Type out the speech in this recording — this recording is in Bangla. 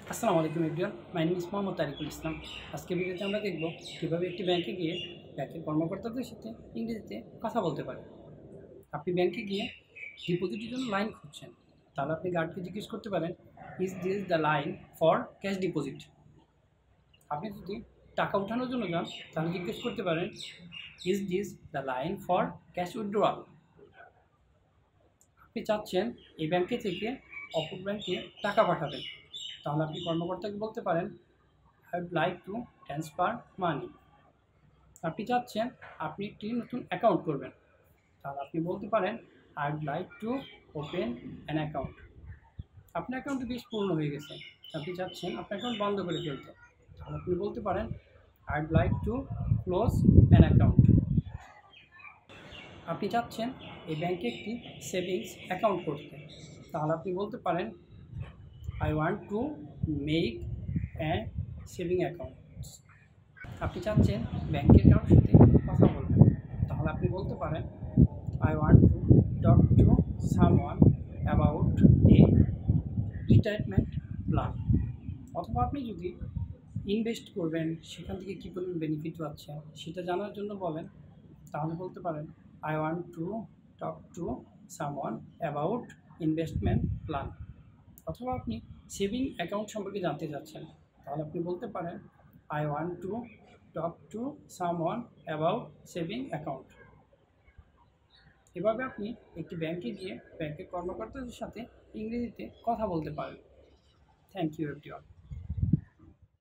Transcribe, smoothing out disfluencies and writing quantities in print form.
আসসালামু আলাইকুম everyone, my name is Mohammad Tarikul Islam. আজকে ভিডিওতে আমরা দেখব কীভাবে একটি ব্যাংকে গিয়ে ব্যাংকের কর্মকর্তাদের সাথে ইংরেজিতে কথা বলতে পারে। আপনি ব্যাংকে গিয়ে ডিপোজিটের জন্য লাইন খুঁজছেন, তাহলে আপনি গার্ডকে জিজ্ঞেস করতে পারেন, is this the line for cash deposit. আপনি যদি টাকা ওঠানোর জন্য যান তাহলে জিজ্ঞেস করতে পারেন, is this the line for cash withdrawal. আপনি চাচ্ছেন এই ব্যাংকে থেকে অপর ব্যাংকে টাকা পাঠাবেন, তাহলে আপনি কর্মকর্তাকে বলতে পারেন, I would like to transfer money. আপনি চাচ্ছেন আপনি একটি নতুন অ্যাকাউন্ট করবেন, তাহলে আপনি বলতে পারেন, I would like to open an account. আপনার অ্যাকাউন্টটি বেশ পূর্ণ হয়ে গেছে, আপনি চাচ্ছেন আপনার অ্যাকাউন্ট বন্ধ করে ফেলতে, তাহলে আপনি বলতে পারেন, I would like to close an account. আপনি চাচ্ছেন এই ব্যাংকে একটি সেভিংস অ্যাকাউন্ট করতে, তাহলে আপনি বলতে পারেন, I want to make an saving account. আপনি চাচ্ছেন ব্যাংকের কারোর সাথে কথা বলবেন, তাহলে আপনি বলতে পারেন, I want to talk to someone about a retirement plan. অথবা আপনি যদি ইনভেস্ট করবেন, সেখান থেকে কী পরিমাণ বেনিফিট পাচ্ছেন সেটা জানার জন্য বলেন, তাহলে বলতে পারেন, I want to talk to someone about investment plan. অথবা আপনি সেভিং অ্যাকাউন্ট সম্পর্কে জানতে চাচ্ছেন, তাহলে আপনি বলতে পারেন, I want to talk to someone about saving account. এভাবে আপনি একটি ব্যাংকে গিয়ে ব্যাংকের কর্মকর্তাদের সাথে ইংরেজিতে কথা বলতে পারেন। Thank you everyone.